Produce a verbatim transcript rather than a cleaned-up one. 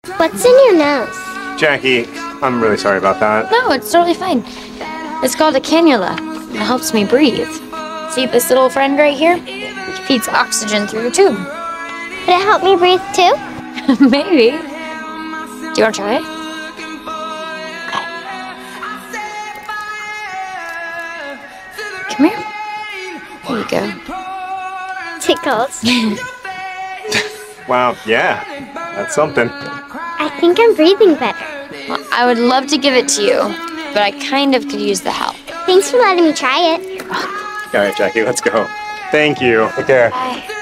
What's in your nose? Jackie, I'm really sorry about that. No, it's totally fine. It's called a cannula. It helps me breathe. See this little friend right here? It feeds oxygen through your tube. Would it help me breathe too? Maybe. Do you want to try it? Okay. Come here. There you go. Tickles. Wow, yeah, that's something. I think I'm breathing better. Well, I would love to give it to you, but I kind of could use the help. Thanks for letting me try it. All right, Jackie, let's go. Thank you. Take care. Bye.